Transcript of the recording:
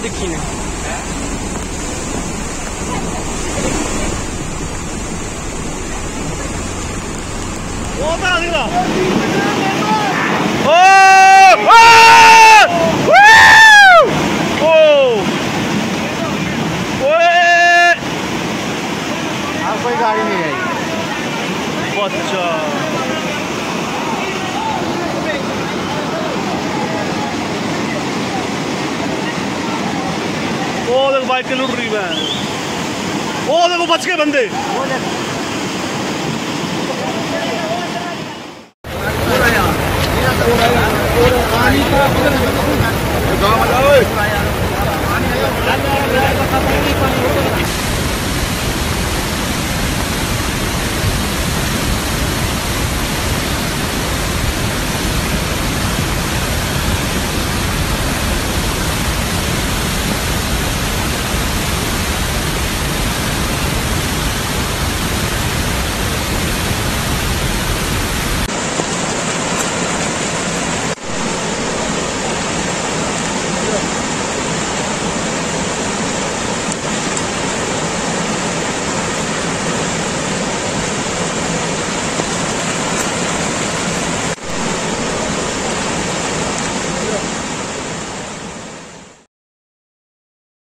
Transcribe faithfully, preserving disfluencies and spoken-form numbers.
दिखी ने। वो तो आ गया। कोई गाड़ी नहीं आई। अच्छा वो देखो बाइक के लूट रही है। वो देखो बच के बंदे।